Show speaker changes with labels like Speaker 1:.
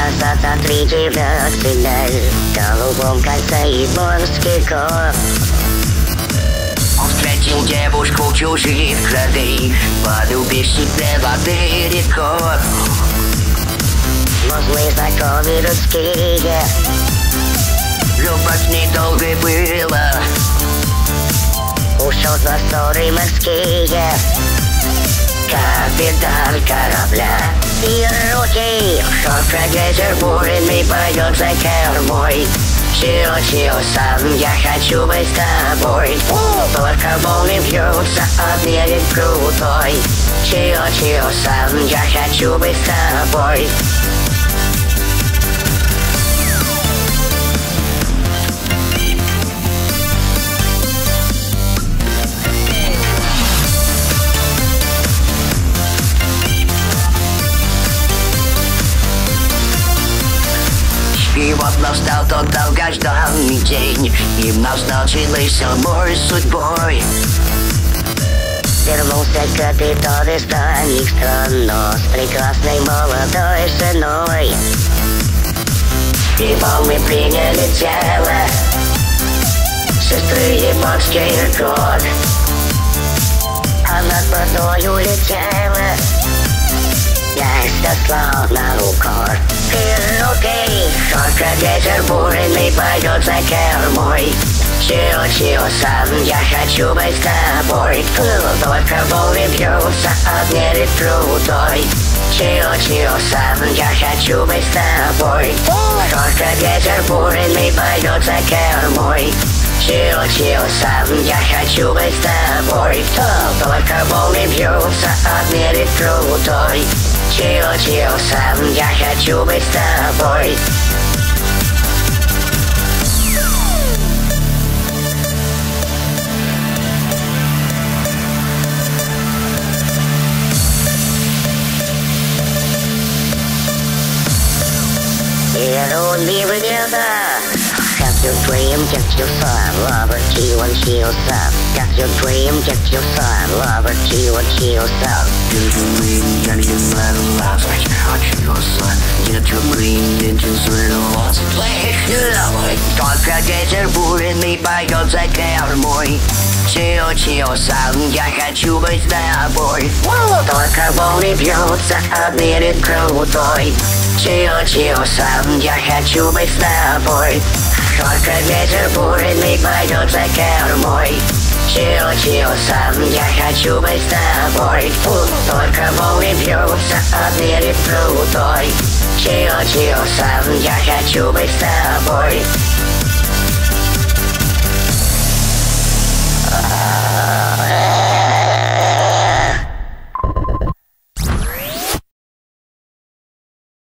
Speaker 1: Красота тридцать, в голубом кольце и морский кот.
Speaker 2: Он встретил девушку чужих кровей, полюбишь себе воды рекорд.
Speaker 1: Но мы знакомы русские,
Speaker 2: любовь недолгой была.
Speaker 1: ушел за просторы морские, капитан корабля. И руки, шелка ветер бурный поет за кормой. Чио-Чио-Сан, я хочу быть с тобой. Только волны бьются, а берег крутой. Чио-Чио-Сан, я хочу быть с тобой.
Speaker 2: И вот настал тот долгожданный день, им назначился мой судьбой.
Speaker 1: Вернулся капитан из дальних стран, но с прекрасной молодой женой.
Speaker 2: И волны приняли тело
Speaker 1: сестры японский год. А над водою летела, яйца словно укор. И руки, только ветер бурный поет за кормой. Чио-Чио-Сан, я хочу быть с тобой. Только волны бьются, а берег крутой. Чио-Чио-Сан, я хочу быть с тобой. Только ветер бурный поет за кормой. Чио-Чио-Сан, я хочу быть с тобой. Только волны бьются, а берег крутой. Чио-Чио-Сан, я хочу быть с тобой. Как your dream, get your son, lover, Chio-Chio-San. Как your dream, get your son, lover, Chio-Chio- San.
Speaker 2: Get your dream, get your son, lover, Chio-Chio-Сан. Get your dream, get your son, lover. Только ветер бурный поет за кормой. Чио-Чио-Сан, я хочу быть с тобой.
Speaker 1: Только волны бьются, а берег крутой.
Speaker 2: Чио-Чио-Сан, я хочу быть с тобой.
Speaker 1: Только ветер бурный поет за кормой.
Speaker 2: Чио-Чио-Сан, я хочу быть с тобой.
Speaker 1: Только волны бьются, а берег крутой.
Speaker 2: Чио-Чио-Сан, я хочу быть с тобой.